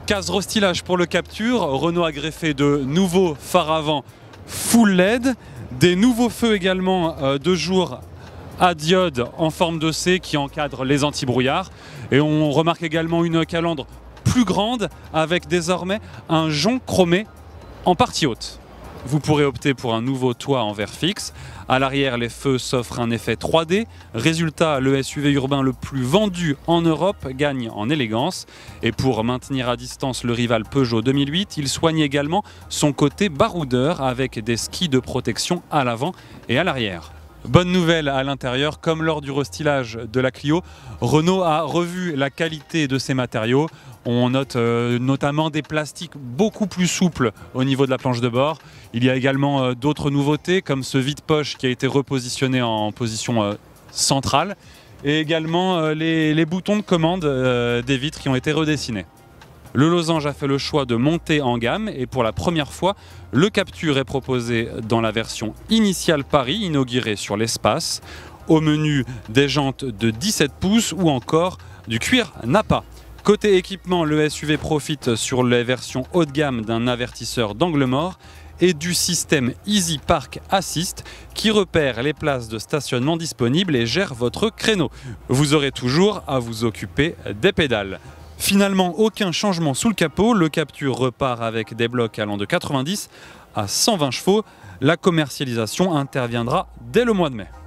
Case restylage pour le Captur, Renault a greffé de nouveaux phares avant full LED, des nouveaux feux également de jour à diode en forme de C qui encadrent les anti-brouillards. Et on remarque également une calandre plus grande avec désormais un jonc chromé en partie haute. Vous pourrez opter pour un nouveau toit en verre fixe. À l'arrière, les feux s'offrent un effet 3D. Résultat, le SUV urbain le plus vendu en Europe gagne en élégance. Et pour maintenir à distance le rival Peugeot 2008, il soigne également son côté baroudeur avec des skis de protection à l'avant et à l'arrière. Bonne nouvelle à l'intérieur, comme lors du restylage de la Clio, Renault a revu la qualité de ses matériaux. On note notamment des plastiques beaucoup plus souples au niveau de la planche de bord. Il y a également d'autres nouveautés comme ce vide-poche qui a été repositionné en position centrale et également les boutons de commande des vitres qui ont été redessinés. Le losange a fait le choix de monter en gamme et pour la première fois, le Captur est proposé dans la version initiale Paris, inaugurée sur l'Espace. Au menu, des jantes de 17 pouces ou encore du cuir Nappa. Côté équipement, le SUV profite sur les versions haut de gamme d'un avertisseur d'angle mort et du système Easy Park Assist qui repère les places de stationnement disponibles et gère votre créneau. Vous aurez toujours à vous occuper des pédales. Finalement, aucun changement sous le capot, le Captur repart avec des blocs allant de 90 à 120 chevaux. La commercialisation interviendra dès le mois de mai.